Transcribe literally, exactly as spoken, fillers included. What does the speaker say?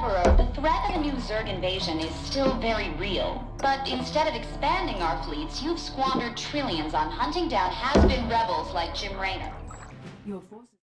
Emperor, the threat of a new Zerg invasion is still very real. But instead of expanding our fleets, you've squandered trillions on hunting down has-been rebels like Jim Raynor. Your forces